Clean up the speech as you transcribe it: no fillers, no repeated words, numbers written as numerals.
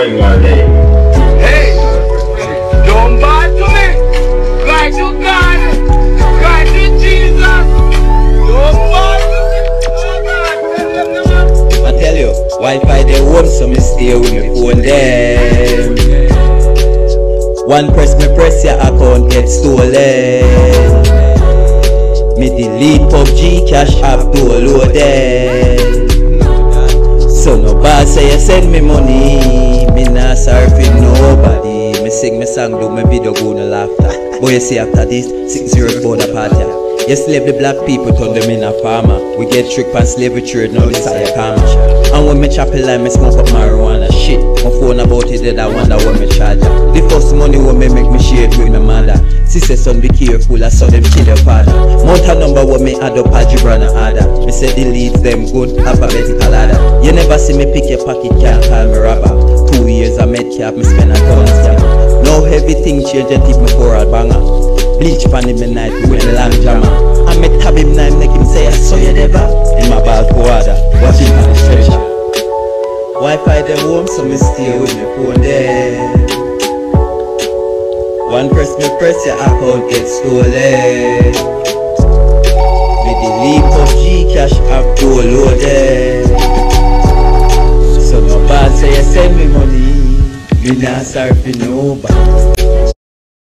going one day. Hey, don't bad to me. Cry to God. Cry to Jesus. Don't bad to me. I tell you, Wi-Fi they home, so me stay with me phone them. One press your account get stolen. Me delete PUBG, cash app downloaded. So no boss say you send me money, me nah surfing nobody. Me sing me song, do me video, go no laughter. Boy you see after this, 6-0 the party. You slave the black people, turn them in a farmer. We get tricked by slavery trade, now desire karma. And when me chop a line, me smoke up marijuana. Shit, my phone about it dead, I wonder when me charge her. The first money when me make me share it with my mother. Sister son be careful, I saw them kill your father. Mountain number when me add up algebra and order. Me say delete them good, alphabetical order. You never see me pick your pocket, can't call me robber. 2 years I met cap, me spend a ton scam. Now everything change and keep me for a banger. Bleach pan in the night, we win a long jammer. I met tab him now, make him say I saw you never. In my ball for water, watching on the stretcher. Wi-Fi them home, so me stay with me phone there. One press your account get stolen. Me delete PUBG, cash app downloaded. So no bad say you send me money, me nah surfing nobody.